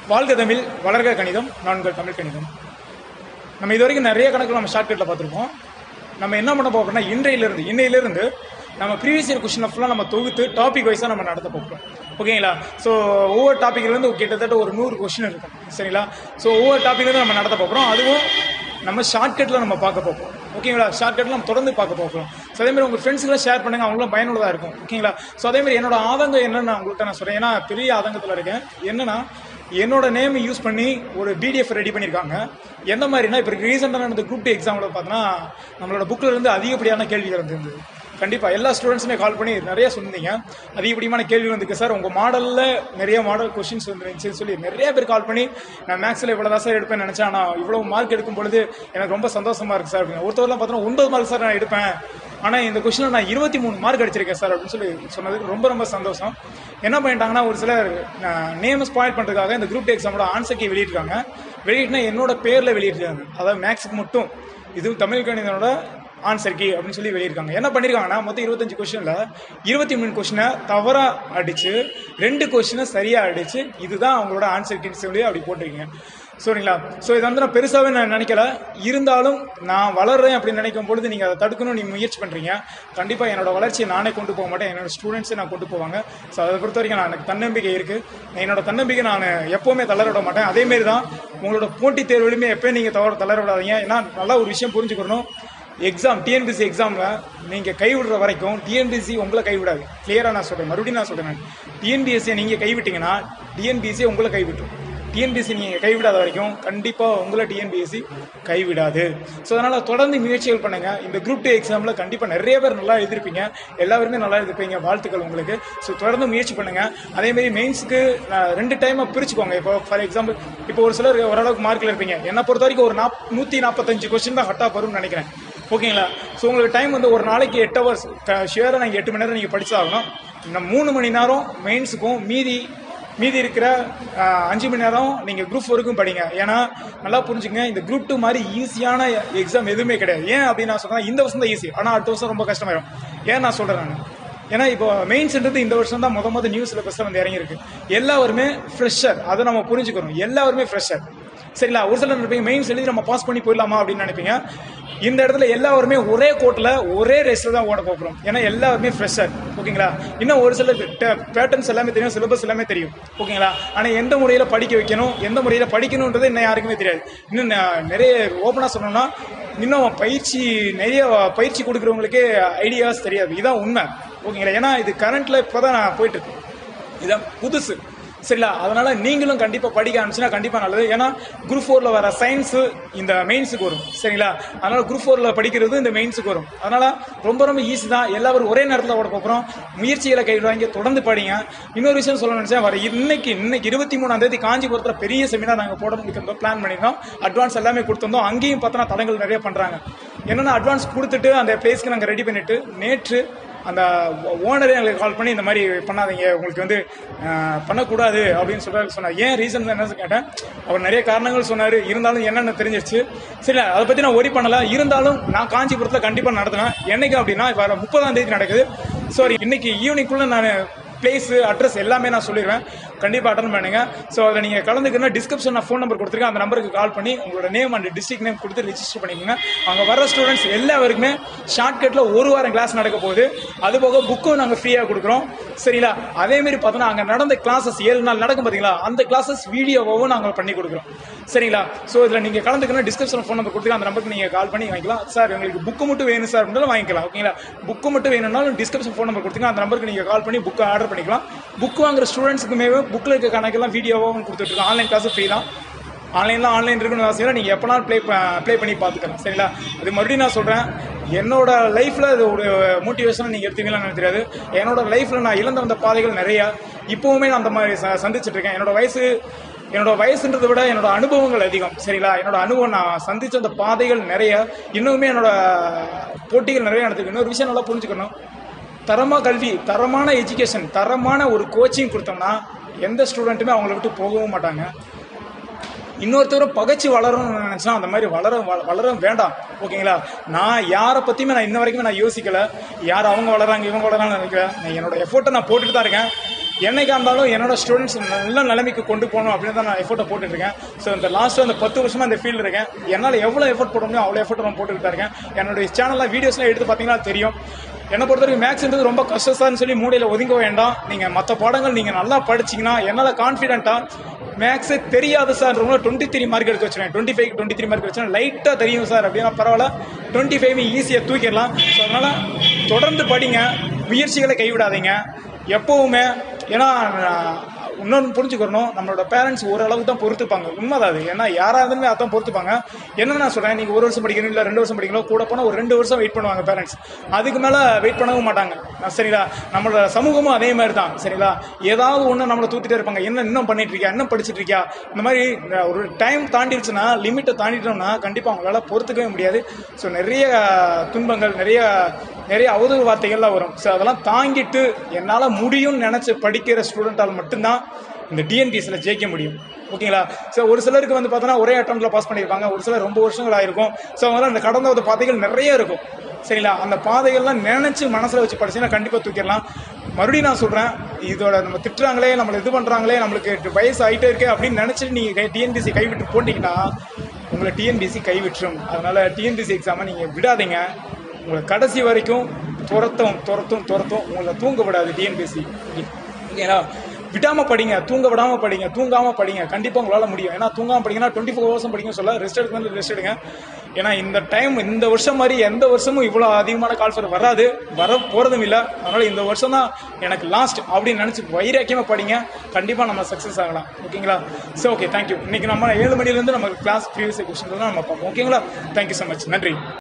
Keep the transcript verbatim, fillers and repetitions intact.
வாழ்க தமிழ், வளர்க கணிதம், நான்கு தமிழ் கணிதம். நம்ம இது வரைக்கும் நிறைய கணக்கு நம்ம ஷார்ட்கட்டில் பார்த்துருப்போம். நம்ம என்ன பண்ண போகிறோம்னா இன்றையிலிருந்து இன்னையிலிருந்து நம்ம ப்ரீவியஸ் இயர் கொஸ்டினை ஃபுல்லாக நம்ம தொகுத்து டாபிக் வைஸாக நம்ம நடத்த போகிறோம். ஓகேங்களா? ஸோ ஒவ்வொரு டாப்பிக்லேருந்து கிட்டத்தட்ட ஒரு நூறு கொஸ்டின் இருக்கும். சரிங்களா? ஸோ ஒவ்வொரு டாப்பிக்லேருந்து நம்ம நடத்த போகிறோம். அதுவும் நம்ம ஷார்ட்கட்டில் நம்ம பார்க்க போகிறோம். ஓகேங்களா? ஷார்ட்கட்டில் நம்ம தொடர்ந்து பார்க்க போகிறோம். ஸோ அதேமாதிரி உங்கள் ஃப்ரெண்ட்ஸுக்கெல்லாம் ஷேர் பண்ணுங்கள், அவங்களும் பயனுள்ளதாக இருக்கும். ஓகேங்களா? ஸோ அதேமாதிரி என்னோட ஆதங்கம் என்னென்னு உங்கள்கிட்ட நான் சொல்கிறேன். ஏன்னா பெரிய ஆதங்கத்தில் இருக்கேன். என்னன்னா என்னோட நேம் யூஸ் பண்ணி ஒரு பிடிஎஃப் ரெடி பண்ணியிருக்காங்க. எந்த மாதிரினா இப்போ ரீசெண்டாக நடந்த குரூப் டூ எக்ஸாமில் பார்த்தோன்னா நம்மளோட புக்கில் இருந்து அதிகப்படியான கேள்விகள் இருந்தது. கண்டிப்பாக எல்லா ஸ்டூடெண்ட்ஸுமே கால் பண்ணி நிறைய சொன்னீங்க, அதிகப்படியான கேள்வி வந்துருக்கு சார், உங்கள் மாடலில் நிறைய மாடல் கொஸ்டின்ஸ் வந்துருந்துச்சுன்னு சொல்லி நிறைய பேர் கால் பண்ணி நான் மேக்ஸில் இவ்வளோ தான் சார் எடுப்பேன்னு நினச்சேன், ஆனால் இவ்வளோ மார்க் எடுக்கும் பொழுது எனக்கு ரொம்ப சந்தோஷமாக இருக்குது சார் அப்படின்னு. ஒருத்தவரெலாம் பார்த்தோன்னா ஒன்பது மார்க் சார் நான் எடுப்பேன், ஆனால் இந்த கொஸ்டினில் நான் இருபத்தி மூணு மார்க் அடிச்சிருக்கேன் சார் அப்படின்னு சொல்லி சொன்னதுக்கு ரொம்ப ரொம்ப சந்தோஷம். என்ன பண்ணிட்டாங்கன்னா ஒரு சிலர் நேம் ஸ்பாயில் பண்ணுறதுக்காக இந்த குரூப் டூ எக்ஸாமோட ஆன்சர் கீ வெளியிட்டிருக்காங்க. வெளியிட்டுனா என்னோட பேரில் வெளியிட்டிருக்காங்க. அதாவது மேக்ஸுக்கு மட்டும் இதுவும் தமிழ் கணிதனோட ஆன்சர் கீ அப்படின்னு சொல்லி வெளியிருக்காங்க. என்ன பண்ணியிருக்காங்கன்னா மொத்தம் இருபத்தஞ்சு கொஸ்டினில் இருபத்தி மூணு கொஸ்டினை தவறாக அடித்து ரெண்டு கொஸ்டினை சரியாக அடித்து இதுதான் அவங்களோட ஆன்சர் கீன்னு சொல்லி அப்படி போட்டிருக்கீங்க. சரிங்களா? ஸோ இதை வந்து நான் பெருசாகவே நான் நினைக்கல. இருந்தாலும் நான் வளர்றேன் அப்படின்னு நினைக்கும் பொழுது நீங்கள் அதை தடுக்கணும்னு நீங்கள் முயற்சி பண்ணுறீங்க. கண்டிப்பாக என்னோட வளர்ச்சியை நானே கொண்டு போக மாட்டேன், என்னோட ஸ்டூடெண்ட்ஸே நான் கொண்டு போவாங்க. ஸோ அதை பொறுத்த வரைக்கும் நான் எனக்கு தன்னம்பிக்கை இருக்குது. என்னோட தன்னம்பிக்கை நான் எப்போவுமே தளர விட மாட்டேன். அதேமாரி தான் உங்களோட போட்டித் தேர்வுலையுமே எப்போயும் நீங்கள் தவற தளர விடாதீங்க. ஏன்னா நல்லா ஒரு விஷயம் புரிஞ்சுக்கணும், எக்ஸாம் டிஎன்பிசி எக்ஸாமில் நீங்கள் கைவிடுற வரைக்கும் டிஎன்பிசி உங்களை கைவிடாது. கிளியராக நான் சொல்கிறேன், மறுபடியும் நான் சொல்கிறேன், டிஎன்பிஎஸ்சியை நீங்கள் கைவிட்டீங்கன்னா டிஎன்பிஎஸ்சி உங்களை கைவிட்டுரும். டிஎன்பிஎஸ்சி நீங்கள் கைவிடாத வரைக்கும் கண்டிப்பாக உங்களை டிஎன்பிஎஸ்சி கைவிடாது. ஸோ அதனால் தொடர்ந்து முயற்சிகள் பண்ணுங்கள். இந்த குரூப் டூ எக்ஸாமில் கண்டிப்பாக நிறைய பேர் நல்லா எழுதிருப்பீங்க, எல்லாருமே நல்லா எழுதிருப்பீங்க, வாழ்த்துக்கள் உங்களுக்கு. ஸோ தொடர்ந்து முயற்சி பண்ணுங்கள். அதேமாரி மெயின்ஸுக்கு ரெண்டு டைமாக பிரிச்சுக்கோங்க. இப்போ ஃபார் எக்ஸாம்பிள் இப்போ ஒரு சிலர் ஓரளவுக்கு மார்க்கில் இருப்பீங்க, என்னை பொறுத்த வரைக்கும் ஒரு நாப் நூற்றி நாற்பத்தஞ்சு கொஸ்டின் தான் ஹட்டாக வரும்னு நினைக்கிறேன். ஓகேங்களா? ஸோ உங்களுக்கு டைம் வந்து ஒரு நாளைக்கு எட்டு ஹவர்ஸ் ஷியராக நீங்கள் எட்டு மணி நேரம் நீங்கள் படிச்சாகணும். இந்த மூணு மணி நேரம் மெயின்ஸுக்கும் மீதி மீதி இருக்கிற அஞ்சு மணி நேரம் நீங்கள் குரூப் ஃபோருக்கும் படிங்க. ஏன்னா நல்லா புரிஞ்சுங்க, இந்த குரூப் டூ மாதிரி ஈஸியான எக்ஸாம் எதுவுமே கிடையாது. ஏன் அப்படின்னு நான் சொல்கிறேன், இந்த வருஷம் தான் ஈஸி, ஆனால் அடுத்த வருஷம் ரொம்ப கஷ்டமாயிடும். ஏன் நான் சொல்கிறேன் நான், ஏன்னா இப்போ மெயின்ஸ்ன்றது இந்த வருஷம் தான் முத முத நியூ சிலபஸில் வந்து இறங்கியிருக்கு. எல்லாருமே ஃப்ரெஷர், அதை நம்ம புரிஞ்சுக்கணும். எல்லாருமே ஃப்ரெஷர். சரிங்களா? ஒரு சிலர் நினைப்பீங்க மெயின்ஸ் எழுதி நம்ம பாஸ் பண்ணி போயிடலாமா அப்படின்னு நினைப்பீங்க. இந்த இடத்துல எல்லாருமே ஒரே கோட்டில் ஒரே ரேஸில் தான் ஓட போகிறோம். ஏன்னா எல்லாருமே ஃப்ரெஷர். ஓகேங்களா? இன்னும் ஒரு சில பேட்டர்ன்ஸ் எல்லாமே தெரியும், சிலபஸ் எல்லாமே தெரியும். ஓகேங்களா? ஆனால் எந்த முறையில் படிக்க வைக்கணும், எந்த முறையில் படிக்கணுன்றது இன்னும் யாருக்குமே தெரியாது. இன்னும் நிறைய ஓப்பனாக சொன்னோம்னா இன்னும் பயிற்சி நிறைய பயிற்சி கொடுக்குறவங்களுக்கே ஐடியாஸ் தெரியாது. இதுதான் உண்மை. ஓகேங்களா? ஏன்னா இது கரண்ட்டில் இப்போ தான் நான் போயிட்டுருக்கு, இதுதான் புதுசு. சரிங்களா? அதனால நீங்களும் கண்டிப்பாக படிக்க ஆரம்பிச்சுன்னா கண்டிப்பாக நல்லது. ஏன்னா குரூப் ஃபோரில் வர சயின்ஸு இந்த மெயின்ஸுக்கு வரும். சரிங்களா? அதனால் குரூப் ஃபோரில் படிக்கிறது இந்த மெயின்ஸுக்கு வரும். அதனால் ரொம்ப ரொம்ப ஈஸி தான். எல்லாரும் ஒரே நேரத்தில் ஓட போகிறோம். முயற்சிகளை கைவிடுவாங்க, தொடர்ந்து படிங்க. இன்னொரு விஷயம் சொல்ல நினச்சேன், வர இன்னைக்கு இன்னைக்கு இருபத்தி மூணாம் தேதி காஞ்சிபுரத்தில் பெரிய செமினார் நாங்கள் போட முடிக்கிறோம், பிளான் பண்ணியிருந்தோம். அட்வான்ஸ் எல்லாமே கொடுத்துருந்தோம். அங்கேயும் பார்த்தோன்னா தடங்கள் நிறைய பண்ணுறாங்க. என்னென்னா அட்வான்ஸ் கொடுத்துட்டு அந்த பிளேஸ்க்கு நாங்கள் ரெடி பண்ணிவிட்டு நேற்று அந்த ஓனரே எங்களுக்கு கால் பண்ணி இந்த மாதிரி பண்ணாதீங்க, உங்களுக்கு வந்து பண்ணக்கூடாது அப்படின்னு சொல்ல சொன்னார். ஏன் ரீசன் என்ன கேட்டேன், அவர் நிறைய காரணங்கள் சொன்னார். இருந்தாலும் என்னென்ன தெரிஞ்சிருச்சு. சரி, அதை பற்றி நான் ஒரி பண்ணலை. இருந்தாலும் நான் காஞ்சிபுரத்தில் கண்டிப்பாக நடத்தினேன். என்னைக்கு அப்படின்னா வர முப்பதாம் தேதி நடக்குது. சாரி, இன்னைக்கு ஈவினிங்குள்ளே நான் பிளேஸு அட்ரஸ் எல்லாமே நான் சொல்லிடுவேன். கண்டிப்பாக அட்டன் பண்ணுங்க. ஸோ அதில் நீங்கள் கலந்துக்கணும். டிஸ்கிரிப்ஷன் நான் ஃபோன் நம்பர் கொடுத்துருக்கேன், அந்த நம்பருக்கு கால் பண்ணி உங்களோட நேம் அண்ட் டிஸ்ட்ரிக்ட் நேம் கொடுத்து ரிஜிஸ்டர் பண்ணிக்கோங்க. அங்கே வர ஸ்டூடெண்ட்ஸ் எல்லாருக்குமே ஷார்ட்கட்டில் ஒரு வாரம் கிளாஸ் நடக்க போகுது. அதுபோக புக்கும் நாங்கள் ஃப்ரீயாக கொடுக்குறோம். சரிங்களா? அதேமாரி பார்த்தோன்னா அங்கே நடந்த கிளாஸஸ் ஏழு நாள் நடக்கும் பார்த்தீங்களா, அந்த கிளாஸஸ் வீடியோவும் நாங்கள் பண்ணி கொடுக்குறோம். சரிங்களா? ஸோ இதில் நீங்கள் கலந்துக்கணும். டிஸ்கிரிப்ஷன் ஃபோன் நம்பர் கொடுத்துருக்கேன், அந்த நம்பருக்கு நீங்கள் கால் பண்ணி வாங்கிக்கலாம். சார் எங்களுக்கு புக்கு மட்டும் வேணும் சார் அப்படின்னாலும் வாங்கிக்கலாம். ஓகேங்களா? புக்கு மட்டும் வேணும்னாலும் டிஸ்கிரிப்ஷன் ஃபோன் நம்பர் கொடுத்துருங்க, அந்த நம்பருக்கு நீங்கள் கால் பண்ணி புக்கை ஆர்டர் பண்ணிக்கலாம். புக் வாங்குற ஸ்டூடெண்ட்ஸுக்குமே புக்கில் இருக்க கணக்கெல்லாம் வீடியோவும் கொடுத்துட்ருக்கோம். ஆன்லைன் கிளாஸ் ஃப்ரீ தான். ஆன்லைன்லாம் ஆன்லைன் இருக்குன்னு அவசியம் நீங்கள் எப்போனாலும் ப்ளே ப்ளே பண்ணி பார்த்துக்கலாம். சரிங்களா? அது மறுபடியும் நான் சொல்கிறேன், என்னோட லைஃப்பில் அது ஒரு மோட்டிவேஷனாக நீங்கள் எடுத்தீங்களான்னு எனக்கு தெரியாது. என்னோட லைஃப்பில் நான் இழந்து வந்த பாதைகள் நிறையா. இப்போவுமே நான் அந்த மாதிரி ச சந்திச்சுட்ருக்கேன். என்னோட வயசு என்னோட வயசுன்றதை விட என்னோட அனுபவங்கள் அதிகம். சரிங்களா? என்னோட அனுபவம், நான் சந்தித்த அந்த பாதைகள் நிறைய. இன்னுமே என்னோட போட்டிகள் நிறைய நடந்திருக்கு. இன்னொரு விஷயம் நல்லா புரிஞ்சுக்கணும், தரமாக கல்வி, தரமான எஜுகேஷன், தரமான ஒரு கோச்சிங் கொடுத்தோம்னா எந்த ஸ்டூடெண்ட்டுமே அவங்கள விட்டு போகவும் மாட்டாங்க. இன்னொருத்தரும் பகைச்சு வளரணும்னு நினச்சா அந்த மாதிரி வளர வளர வேண்டாம். ஓகேங்களா? நான் யாரை பற்றியுமே நான் இன்ன வரைக்குமே நான் யோசிக்கலை. யார் அவங்க வளராங்க இவங்க வளரான்னு நினைக்கிறேன். நான் என்னோட எஃபோர்ட்டை நான் போட்டுட்டு தான் இருக்கேன். என்னைக்கா இருந்தாலும் என்னோட ஸ்டூடெண்ட்ஸ் நல்ல நிலைமைக்கு கொண்டு போகணும் அப்படின்னு தான் நான் எஃபோர்ட்டை போட்டுட்ருக்கேன். ஸோ இந்த லாஸ்ட்டு அந்த பத்து வருஷமாக இந்த ஃபீல்டு இருக்கேன். என்னால் எவ்வளோ எஃபோர்ட் போட முடியும் அவ்வளோ எஃபோர்ட் நான் போட்டுக்கிட்டு தான் இருக்கேன். என்னுடைய சேனலில் வீடியோஸ்லாம் எடுத்து பார்த்தீங்கன்னா தெரியும். என்னை பொறுத்த வரைக்கும் மேக்ஸ்ன்றது ரொம்ப கஷ்டம்னு சொல்லி மூடையில் ஒதுங்க வேண்டாம். நீங்கள் மற்ற பாடங்கள் நீங்கள் நல்லா படிச்சிங்கன்னா என்னால் கான்ஃபிடென்ட்டாக மேக்ஸே தெரியாது சார் ரொம்ப டுவெண்ட்டி த்ரீ மார்க் எடுக்க வச்சுருவேன். Twenty five twenty three mark வச்சுருவேன். லைட்டாக தெரியும் சார் அப்படின்னா பரவாயில்ல, டுவெண்ட்டி ஃபைவ் ஈஸியாக தூக்கிடலாம். ஸோ அதனால் தொடர்ந்து படிங்க, முயற்சிகளை கைவிடாதீங்க எப்போவுமே. ஏன்னா இன்னொன்று புரிஞ்சுக்கணும், நம்மளோட பேரண்ட்ஸ் ஓரளவுக்கு தான் பொறுத்துப்பாங்க. உண்மைதான் அது. ஏன்னா யாராக இருந்தாலுமே அதான் பொறுத்துப்பாங்க. என்ன நான் சொல்கிறேன், நீங்கள் ஒரு வருஷம் படிக்கணும் இல்லை ரெண்டு வருஷம் படிக்கணும், கூட போனால் ஒரு ரெண்டு வருஷம் வெயிட் பண்ணுவாங்க பேரண்ட்ஸ். அதுக்கு மேலே வெயிட் பண்ணவும் மாட்டாங்க. சரிங்களா? நம்மளோட சமூகமும் அதே மாதிரி தான். சரிங்களா? ஏதாவது ஒன்று நம்மளை தூத்திட்டே இருப்பாங்க. என்ன இன்னும் பண்ணிட்டு இருக்கியா, இன்னும் படிச்சுட்டு இருக்கியா, இந்த மாதிரி ஒரு டைம் தாண்டிடுச்சுன்னா, லிமிட்டை தாண்டிட்டோம்னா கண்டிப்பாக அவங்களால பொறுத்துக்கவே முடியாது. ஸோ நிறைய துன்பங்கள், நிறைய நிறைய அவதூறு வார்த்தைகள்லாம் வரும். ஸோ அதெல்லாம் தாங்கிட்டு என்னால் முடியும்னு நினச்சி படிக்கிற ஸ்டூடெண்ட்டால் மட்டும்தான் இந்த டிஎன்பிஎஸ்சியில் ஜெயிக்க முடியும். ஓகேங்களா? ஸோ ஒரு சிலருக்கு வந்து பார்த்தோன்னா ஒரே அட்டம்ப்டில் பாஸ் பண்ணியிருப்பாங்க, ஒரு சிலர் ரொம்ப வருஷங்கள் ஆயிருக்கும். ஸோ அவங்களாம் அந்த கடந்த ஒரு பாதைகள் நிறைய இருக்கும். சரிங்களா? அந்த பாதைகள்லாம் நினச்சி மனசில் வச்சு படிச்சுன்னா கண்டிப்பாக தூக்கிடலாம். மறுபடியும் நான் சொல்கிறேன், இதோட நம்ம திட்டுறாங்களே, நம்மளை இது பண்ணுறாங்களே, நம்மளுக்கு வயசு ஆகிட்டே இருக்கே அப்படின்னு நினச்சிட்டு நீங்கள் டிஎன்பிஎஸ்சி கைவிட்டு போட்டிங்கன்னா உங்களை டிஎன்பிஎஸ்சி கைவிட்டுரும். அதனால் டிஎன்பிஎஸ்சி எக்ஸாமை நீங்கள் விடாதீங்க. உங்களை கடைசி வரைக்கும் துரத்தும் துரத்தும் துரத்தும் உங்களை தூங்க விடாது டிஎன்பிஎஸ்சி. ஓகேங்களா? விடாமல் படிங்க, தூங்க விடாமல் படிங்க, தூங்காமல் படிங்க. கண்டிப்பாக உங்களால் முடியும். ஏன்னா தூங்காமல் படிங்கன்னா டுவெண்ட்டி ஃபோர் ஹவர்ஸும் படிங்க சொல்ல, ரெஸ்ட் எடுக்கணும் ரெஸ்ட் எடுங்க. ஏன்னா இந்த டைம் இந்த வருஷம் மாதிரி எந்த வருஷமும் இவ்வளோ அதிகமான கால்ஃபர் வராது, வர போகிறதும் இல்லை. அதனால் இந்த வருஷம் தான் எனக்கு லாஸ்ட் அப்படின்னு நினச்சி வைராக்கியமாக படிங்க. கண்டிப்பாக நம்ம சக்ஸஸ் ஆகலாம். ஓகேங்களா? So okay, thank you. இன்றைக்கி நம்ம ஏழு மணிலேருந்து நம்ம கிளாஸ் ப்ரீவியஸ் கொஸ்டின் தான் நம்ம பார்ப்போம். ஓகேங்களா? Thank you so much. நன்றி.